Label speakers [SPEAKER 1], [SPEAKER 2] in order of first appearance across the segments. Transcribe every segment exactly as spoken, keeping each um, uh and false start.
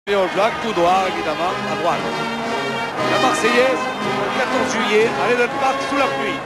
[SPEAKER 1] Les All Blacks, tout droit évidemment, à droite. La Marseillaise, le quatorze juillet, à l'Eden Park, sous la pluie.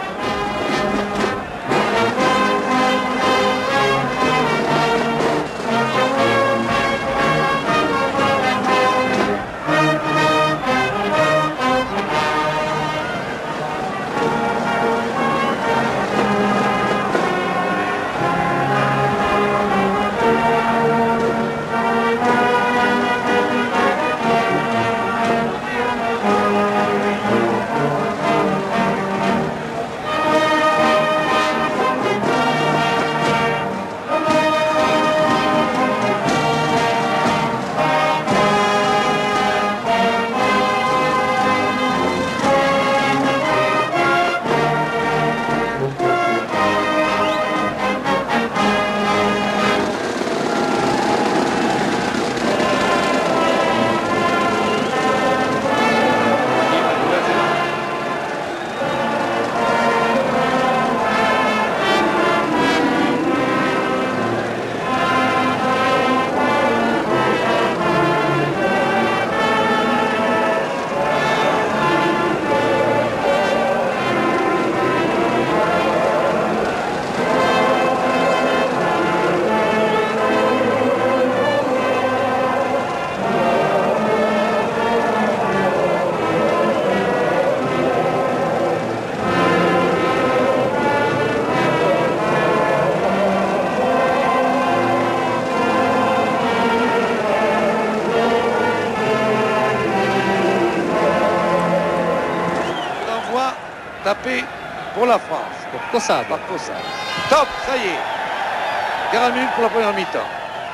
[SPEAKER 1] Tapé pour la France.
[SPEAKER 2] Pour Caussade.
[SPEAKER 1] Par Caussade. Top, ça y est. quarante minutes pour la première mi-temps.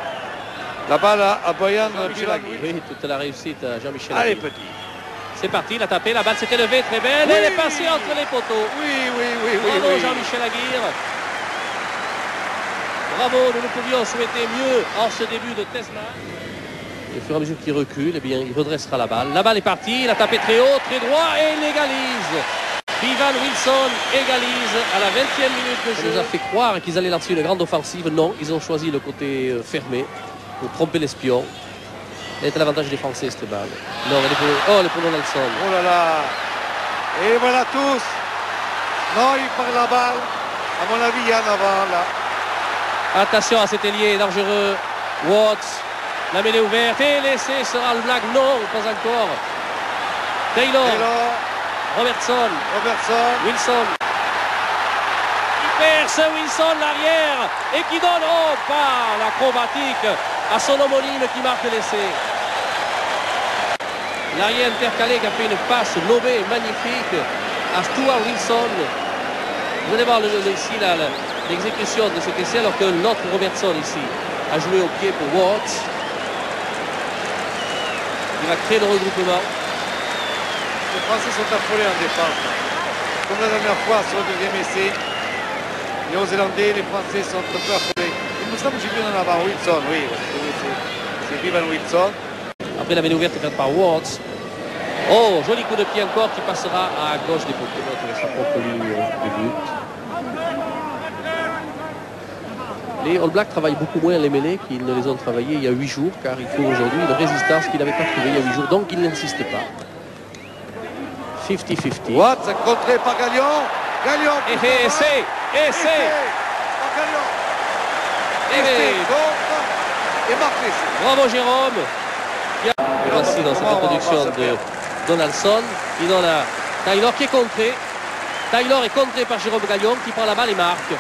[SPEAKER 1] La balle à, à Boyan Bielagui.
[SPEAKER 2] Oui, toute la réussite à Jean-Michel.
[SPEAKER 1] Allez, petit.
[SPEAKER 2] C'est parti, il a tapé, la balle s'est élevée, très belle.
[SPEAKER 1] Oui.
[SPEAKER 2] Elle est passée entre les poteaux.
[SPEAKER 1] Oui, oui, oui, oui.
[SPEAKER 2] Bravo
[SPEAKER 1] oui.
[SPEAKER 2] Jean-Michel Aguirre. Bravo, nous ne pouvions souhaiter mieux en ce début de test match. Et au fur et à mesure qu'il recule, eh bien, il redressera la balle. La balle est partie, il a tapé très haut, très droit et il égalise. Ivan Wilson égalise à la vingtième minute de jeu. Ça nous a fait croire qu'ils allaient lancer une grande offensive. Non, ils ont choisi le côté fermé pour tromper l'espion. Elle est à l'avantage des Français, cette balle. Non, elle est pour, oh, elle est pour Donaldson.
[SPEAKER 1] Oh là là. Et voilà tous. Non, il part la balle. À mon avis, il y en a avant là.
[SPEAKER 2] Attention à cet ailier dangereux. Watts. La mêlée ouverte. Et l'essai sera le blague. Non, pas encore. Taylor.
[SPEAKER 1] Taylor.
[SPEAKER 2] Robertson.
[SPEAKER 1] Robertson.
[SPEAKER 2] Wilson. Il perce Wilson l'arrière et qui donne oh, pas l'acrobatique à son homonyme qui marque l'essai. L'arrière intercalé qui a fait une passe lobée magnifique à Stuart Wilson. Vous allez voir le, le, ici l'exécution de cet essai alors que l'autre Robertson ici a joué au pied pour Watts. Il va créer le regroupement.
[SPEAKER 1] Les Français sont affolés en défense. Comme la dernière fois sur le deuxième essai, les Néo-Zélandais, les Français sont un peu affolés. Il me semble que j'ai vu en avant Wilson, oui, c'est Ivan Wilson.
[SPEAKER 2] Après la mêlée ouverte faite par Watts. Oh, joli coup de pied encore qui passera à gauche des poteaux. Notre sa propre ligne de but. Les All Blacks travaillent beaucoup moins les mêlées qu'ils ne les ont travaillées il y a huit jours, car il faut aujourd'hui une résistance qu'ils n'avaient pas trouvée il y a huit jours, donc ils n'insistent pas. cinquante cinquante.
[SPEAKER 1] Watts contré par Gagnon. Gagnon.
[SPEAKER 2] Et essai. Essai.
[SPEAKER 1] Par Gagnon.
[SPEAKER 2] Essai.
[SPEAKER 1] Et marque l'essai.
[SPEAKER 2] Bravo Jérôme. Et voici dans cette introduction de Donaldson. Il donne à Taylor qui est contré. Taylor est contré par Jérôme Gagnon qui prend la balle et marque.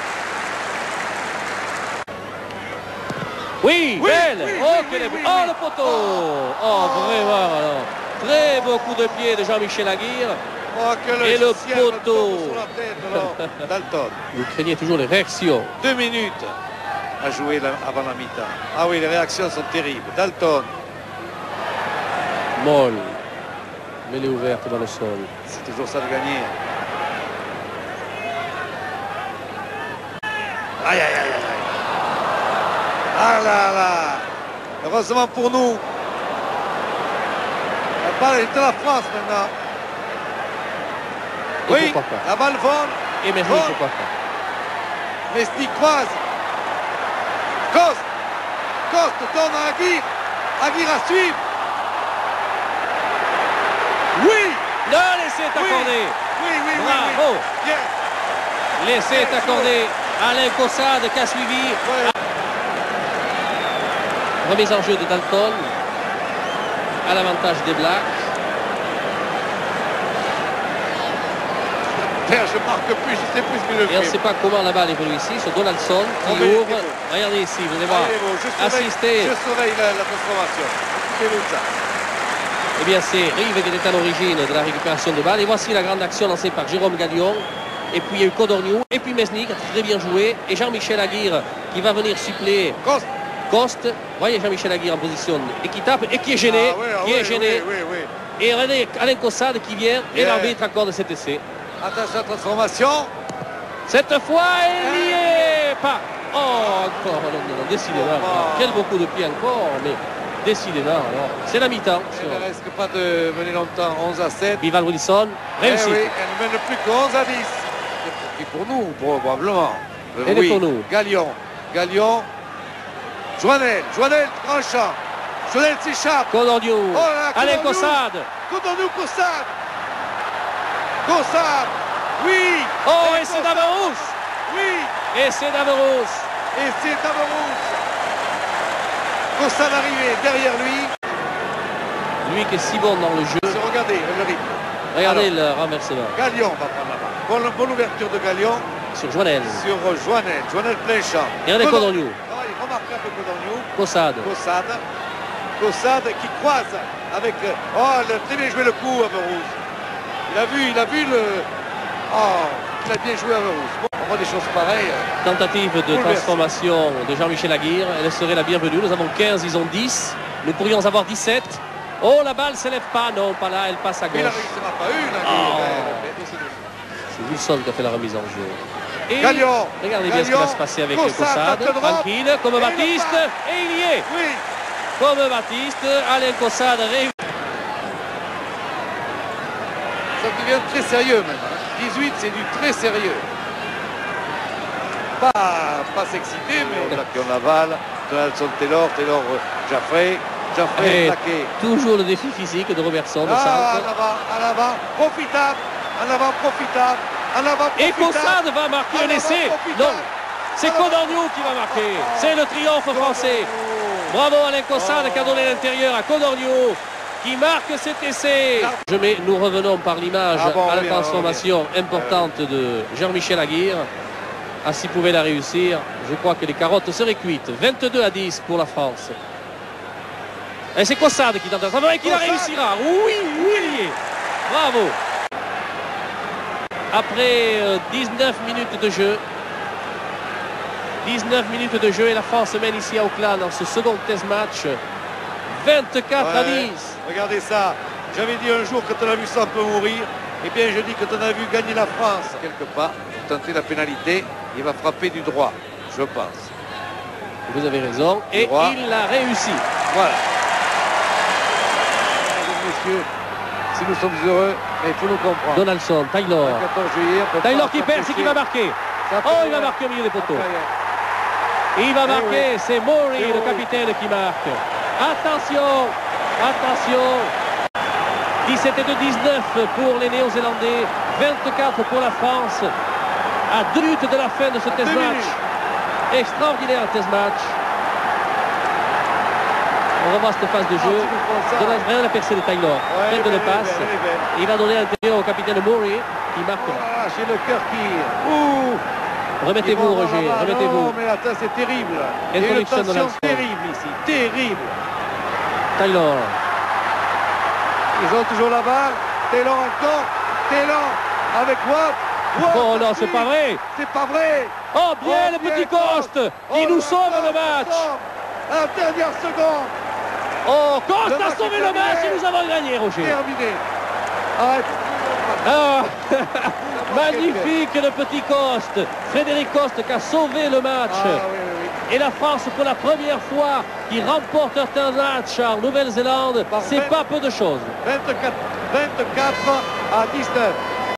[SPEAKER 2] Oui,
[SPEAKER 1] oui,
[SPEAKER 2] belle.
[SPEAKER 1] oui,
[SPEAKER 2] oh,
[SPEAKER 1] oui,
[SPEAKER 2] quel
[SPEAKER 1] oui,
[SPEAKER 2] est...
[SPEAKER 1] oui,
[SPEAKER 2] oh
[SPEAKER 1] oui.
[SPEAKER 2] le poteau. Oh, vraiment alors. Très beau coup de pied de Jean-Michel Aguirre.
[SPEAKER 1] Oh, que le
[SPEAKER 2] et le
[SPEAKER 1] ciel
[SPEAKER 2] poteau.
[SPEAKER 1] tombe sur la tête, alors, Dalton.
[SPEAKER 2] Vous craignez toujours les réactions.
[SPEAKER 1] Deux minutes à jouer la, avant la mi-temps. Ah oui, les réactions sont terribles. Dalton.
[SPEAKER 2] Molle. Mêlée ouverte dans le sol.
[SPEAKER 1] C'est toujours ça de gagner. Aïe, aïe, aïe, aïe. Ah là là. Heureusement pour nous. La balle est à la France maintenant.
[SPEAKER 2] Et
[SPEAKER 1] oui,
[SPEAKER 2] pourquoi pas.
[SPEAKER 1] la balle vole.
[SPEAKER 2] Et Merlin,
[SPEAKER 1] Vole.
[SPEAKER 2] pourquoi pas.
[SPEAKER 1] Mesty croise. Coste. Coste tourne à Aguirre. Aguirre à suivre. Oui.
[SPEAKER 2] Le laissé est accordé.
[SPEAKER 1] Oui, oui, oui.
[SPEAKER 2] Bravo.
[SPEAKER 1] Oui. Yes.
[SPEAKER 2] L'essai est accordé à Alain Caussade qui a suivi.
[SPEAKER 1] Ouais.
[SPEAKER 2] Remise en jeu de Dalton à l'avantage des Blacks.
[SPEAKER 1] Je marque plus, je sais plus ce que je
[SPEAKER 2] Et on ne
[SPEAKER 1] fais.
[SPEAKER 2] sait pas comment la balle évolue ici. C'est Donaldson qui
[SPEAKER 1] Oh, mais
[SPEAKER 2] ouvre.
[SPEAKER 1] il est beau.
[SPEAKER 2] Regardez ici, vous allez voir.
[SPEAKER 1] Allez, bon, je surveille,
[SPEAKER 2] Assister.
[SPEAKER 1] je surveille la, la transformation. Écoutez-vous ça.
[SPEAKER 2] Eh bien, c'est Rive qui était à l'origine de la récupération de balles. Et voici la grande action lancée par Jérôme Galion. Et puis il y a eu Codorniou. Et puis Mesny qui a très bien joué. Et Jean-Michel Aguirre qui va venir suppléer
[SPEAKER 1] Coste.
[SPEAKER 2] Coste. Voyez Jean-Michel Aguirre en position et qui tape et qui est gêné.
[SPEAKER 1] Ah, ouais, ah,
[SPEAKER 2] qui
[SPEAKER 1] ouais,
[SPEAKER 2] est gêné.
[SPEAKER 1] Oui, oui, oui.
[SPEAKER 2] Et regardez Alain Caussade qui vient. Et
[SPEAKER 1] Yeah.
[SPEAKER 2] l'arbitre accorde cet essai.
[SPEAKER 1] Attention à la transformation.
[SPEAKER 2] Cette fois, il n'y est pas. Oh, encore. Non, non, non, décidément.
[SPEAKER 1] Oh.
[SPEAKER 2] Quel beaucoup de pieds encore. Mais décidément. Alors, c'est la mi-temps.
[SPEAKER 1] Elle ne risque pas de mener longtemps. onze à sept.
[SPEAKER 2] Bival Wilson. Réussi.
[SPEAKER 1] Eh oui, elle ne mène plus que onze à dix. Et pour nous, probablement. Euh,
[SPEAKER 2] Elle est
[SPEAKER 1] oui.
[SPEAKER 2] pour nous.
[SPEAKER 1] Galion. Galion. Joannel. Joannel tranchant. Joannel s'échappe.
[SPEAKER 2] Codorniou.
[SPEAKER 1] Oh là,
[SPEAKER 2] Alain
[SPEAKER 1] Codorniou.
[SPEAKER 2] Caussade.
[SPEAKER 1] Codorniou, Caussade. Caussade. Oui.
[SPEAKER 2] Oh,
[SPEAKER 1] Et
[SPEAKER 2] et c'est
[SPEAKER 1] Caussade.
[SPEAKER 2] Daverous.
[SPEAKER 1] Oui.
[SPEAKER 2] Et c'est Daverous.
[SPEAKER 1] Et c'est Daverous. Caussade arrivé derrière lui.
[SPEAKER 2] Lui qui est si bon dans le jeu.
[SPEAKER 1] C'est- Regardez le rythme.
[SPEAKER 2] Regardez
[SPEAKER 1] Alors.
[SPEAKER 2] le renversement.
[SPEAKER 1] Galion va prendre la balle. Bonne, bonne ouverture de Galion
[SPEAKER 2] Sur Joannel.
[SPEAKER 1] sur Joannel. Joannel plein champ.
[SPEAKER 2] Et regardez Codorniou.
[SPEAKER 1] Travail remarquable de Codorniou.
[SPEAKER 2] Caussade.
[SPEAKER 1] Caussade. Caussade qui croise avec... Oh, il a très bien joué le coup à Verrouze. Il a vu, il a vu le... Oh, il a bien joué à Verrouze. Bon, on voit des choses pareilles.
[SPEAKER 2] Tentative de
[SPEAKER 1] Bouleversé.
[SPEAKER 2] transformation de Jean-Michel Aguirre. Elle serait la bienvenue. Nous avons quinze, ils ont dix. Nous pourrions avoir dix-sept. Oh, la balle ne s'élève pas. Non, pas là. Elle passe à
[SPEAKER 1] Mais il
[SPEAKER 2] gauche.
[SPEAKER 1] n'en réussira pas une. hein,
[SPEAKER 2] Oh.
[SPEAKER 1] mais- mais-
[SPEAKER 2] C'est Wilson qui a fait la remise en jeu. Et
[SPEAKER 1] Galion.
[SPEAKER 2] regardez bien ce qui va se passer avec
[SPEAKER 1] Caussade,
[SPEAKER 2] Caussade.
[SPEAKER 1] tête droite.
[SPEAKER 2] Tranquille, comme
[SPEAKER 1] Et il
[SPEAKER 2] Baptiste.
[SPEAKER 1] le passe.
[SPEAKER 2] Et il y est.
[SPEAKER 1] Oui.
[SPEAKER 2] Comme Baptiste. Alain Caussade réussit.
[SPEAKER 1] Ça devient très sérieux maintenant. dix-huit, c'est du très sérieux. Pas, pas s'exciter, mais là qui on aval. Donaldson, Taylor, Taylor, euh, Jaffray. Jaffray
[SPEAKER 2] Et
[SPEAKER 1] plaqué.
[SPEAKER 2] toujours le défi physique de Robertson. De
[SPEAKER 1] Ah,
[SPEAKER 2] centre.
[SPEAKER 1] en avant, en avant, profitable. En avant, profitable. En avant,
[SPEAKER 2] Et
[SPEAKER 1] profitable.
[SPEAKER 2] Caussade va marquer
[SPEAKER 1] En
[SPEAKER 2] un
[SPEAKER 1] avant,
[SPEAKER 2] essai.
[SPEAKER 1] profitable.
[SPEAKER 2] Non, c'est
[SPEAKER 1] En avant.
[SPEAKER 2] Codorniou qui va marquer. C'est le triomphe français. Bravo Alain Caussade qui a donné l'intérieur à Codorniou qui marque cet essai. Je mets, nous revenons par l'image
[SPEAKER 1] Ah bon,
[SPEAKER 2] à la
[SPEAKER 1] oui,
[SPEAKER 2] transformation importante de Jean-Michel Aguirre. Ah, s'il pouvait la réussir, je crois que les carottes seraient cuites. vingt-deux à dix pour la France. Et c'est Caussade qui tente. Ça va qu'il la
[SPEAKER 1] Caussade.
[SPEAKER 2] réussira. Oui, oui, il y est. Bravo. Après euh, dix-neuf minutes de jeu. dix-neuf minutes de jeu et la France mène ici à Auckland dans ce second test match. vingt-quatre à
[SPEAKER 1] Ouais.
[SPEAKER 2] dix.
[SPEAKER 1] Regardez ça. J'avais dit un jour, quand on a vu ça, on peut mourir. Eh bien, je dis, quand on a vu gagner la France, quelque part, pour tenter la pénalité, il va frapper du droit, je pense.
[SPEAKER 2] Vous avez raison. Et
[SPEAKER 1] Droit.
[SPEAKER 2] il l'a réussi.
[SPEAKER 1] Voilà. Mesdames, messieurs, si nous sommes heureux, mais il faut nous comprendre.
[SPEAKER 2] Donaldson, Taylor.
[SPEAKER 1] Le quatorze juillet, on peut
[SPEAKER 2] Taylor
[SPEAKER 1] pas
[SPEAKER 2] qui perd, c'est qui va marquer.
[SPEAKER 1] Ça peut-
[SPEAKER 2] Oh, il va marquer au milieu des poteaux. Il va
[SPEAKER 1] Eh
[SPEAKER 2] marquer,
[SPEAKER 1] oui.
[SPEAKER 2] c'est Maury,
[SPEAKER 1] Eh
[SPEAKER 2] le
[SPEAKER 1] oui.
[SPEAKER 2] capitaine, qui marque. Attention, attention. dix-sept et deux dix-neuf pour les Néo-Zélandais, vingt-quatre pour la France. À deux minutes de la fin de ce test
[SPEAKER 1] deux
[SPEAKER 2] match.
[SPEAKER 1] minutes.
[SPEAKER 2] Extraordinaire test match. On revoit cette phase de
[SPEAKER 1] Ah,
[SPEAKER 2] jeu.
[SPEAKER 1] si nous faisons ça.
[SPEAKER 2] Donald rien la percée de Taylor.
[SPEAKER 1] Ouais,
[SPEAKER 2] Pleine de
[SPEAKER 1] elle est
[SPEAKER 2] le
[SPEAKER 1] belle,
[SPEAKER 2] passe.
[SPEAKER 1] elle est belle.
[SPEAKER 2] Il va donner à l'intérieur au capitaine Maury qui marque.
[SPEAKER 1] Oh là là, j'ai le cœur qui... Ouh.
[SPEAKER 2] Remettez-vous,
[SPEAKER 1] Ils vont
[SPEAKER 2] Roger,
[SPEAKER 1] là-bas.
[SPEAKER 2] remettez-vous.
[SPEAKER 1] Non, mais attends, c'est terrible. Il y a une
[SPEAKER 2] Introduction de
[SPEAKER 1] tension
[SPEAKER 2] Donaldson.
[SPEAKER 1] terrible ici. Terrible.
[SPEAKER 2] Taylor.
[SPEAKER 1] Ils ont toujours la balle. Taylor encore. Taylor avec Watt. Watt
[SPEAKER 2] Oh non,
[SPEAKER 1] aussi.
[SPEAKER 2] c'est pas vrai.
[SPEAKER 1] C'est pas vrai.
[SPEAKER 2] Oh, bien
[SPEAKER 1] Oh,
[SPEAKER 2] le
[SPEAKER 1] bien
[SPEAKER 2] petit Coste
[SPEAKER 1] Oh,
[SPEAKER 2] qui nous
[SPEAKER 1] le
[SPEAKER 2] sauve
[SPEAKER 1] Coste
[SPEAKER 2] le match.
[SPEAKER 1] sauve. À la dernière seconde.
[SPEAKER 2] Oh, Coste
[SPEAKER 1] Le
[SPEAKER 2] a
[SPEAKER 1] match
[SPEAKER 2] sauvé
[SPEAKER 1] est
[SPEAKER 2] le match
[SPEAKER 1] terminé.
[SPEAKER 2] et nous avons gagné, Roger.
[SPEAKER 1] Terminé. Arrête.
[SPEAKER 2] Ah, magnifique le petit Coste. Frédéric Coste qui a sauvé le match.
[SPEAKER 1] Ah, oui, oui, oui.
[SPEAKER 2] Et la France, pour la première fois, qui remporte un match en Nouvelle-Zélande,
[SPEAKER 1] Par
[SPEAKER 2] c'est
[SPEAKER 1] vingt-
[SPEAKER 2] pas peu de choses.
[SPEAKER 1] vingt-quatre, vingt-quatre à dix-neuf.